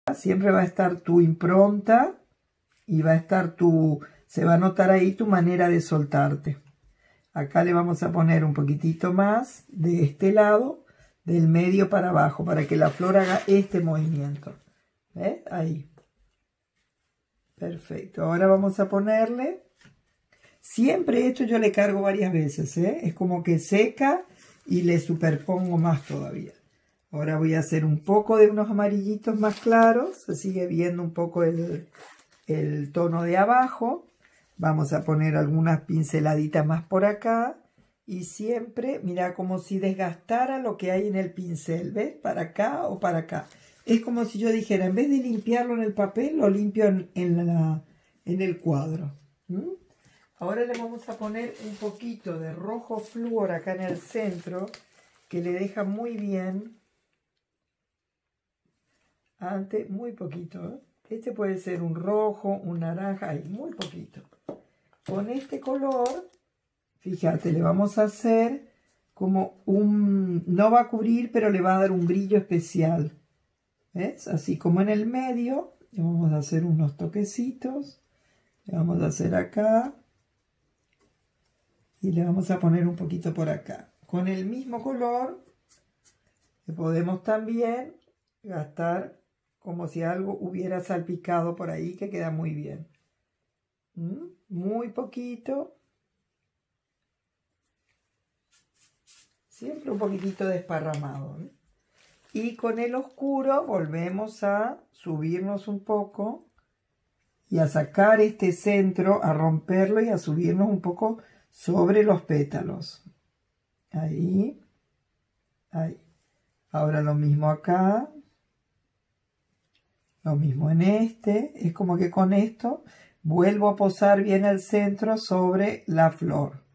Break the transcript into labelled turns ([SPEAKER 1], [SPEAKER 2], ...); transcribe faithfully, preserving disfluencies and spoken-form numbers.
[SPEAKER 1] siempre va a estar tu impronta y va a estar tu, se va a notar ahí tu manera de soltarte. Acá le vamos a poner un poquitito más de este lado, del medio para abajo, para que la flor haga este movimiento. ¿Ves? Ahí. Perfecto. Ahora vamos a ponerle, siempre esto yo le cargo varias veces, ¿eh? Es como que seca y le superpongo más todavía. Ahora voy a hacer un poco de unos amarillitos más claros, se sigue viendo un poco el, el tono de abajo. Vamos a poner algunas pinceladitas más por acá y siempre, mira, como si desgastara lo que hay en el pincel, ¿ves? Para acá o para acá. Es como si yo dijera, en vez de limpiarlo en el papel, lo limpio en, en, la, en el cuadro. ¿Mm? Ahora le vamos a poner un poquito de rojo flúor acá en el centro, que le deja muy bien. Antes, muy poquito, ¿eh? Este puede ser un rojo, un naranja, ahí, muy poquito. Con este color, fíjate, le vamos a hacer como un, no va a cubrir, pero le va a dar un brillo especial. ¿Ves? Así como en el medio, le vamos a hacer unos toquecitos. Le vamos a hacer acá. Y le vamos a poner un poquito por acá. Con el mismo color, le podemos también gastar como si algo hubiera salpicado por ahí, que queda muy bien. ¿Mm? Muy poquito. Siempre un poquitito desparramado, ¿eh? Y con el oscuro volvemos a subirnos un poco y a sacar este centro, a romperlo y a subirnos un poco sobre los pétalos. Ahí. Ahí. Ahora lo mismo acá. Lo mismo en este. Es como que con esto vuelvo a posar bien el centro sobre la flor.